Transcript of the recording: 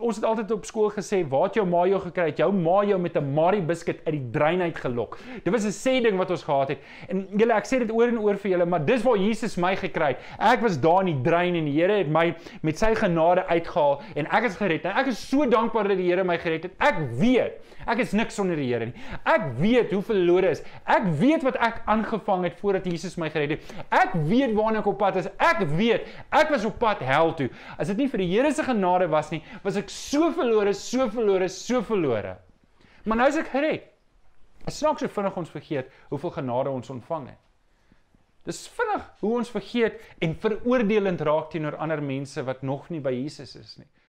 ons het altyd op skool gesê, waar het jou ma jou gekry? Het jou ma jou met 'n Marie biscuit uit die drein uitgelok. Dit was 'n sê ding wat ons gehad het. En julle, ek sê dit oor en oor vir julle, maar dis waar Jesus my gekry het. Ek was daar in die drein en die Here het my met sy genade uitgehaal en ek is gered. En ek is so dankbaar dat die Here my gered het. Ek weet, ek is niks sonder die Here nie. Ek weet hoe verlore is. Ek weet wat ek aangevang het voordat Jesus my gered het. Ek weet waarna ek op pad is. Ek weet, ek was op pad hel toe. As dit nie vir die Here se genade was nie, was ek so verlore, so verlore, so verlore. Maar nou is ek gered. Dit snaaks so vinnig ons vergeet hoeveel genade ons ontvang het. Dis vinnig hoe ons vergeet en veroordelend raak teenoor ander mense wat nog nie by Jesus is nie.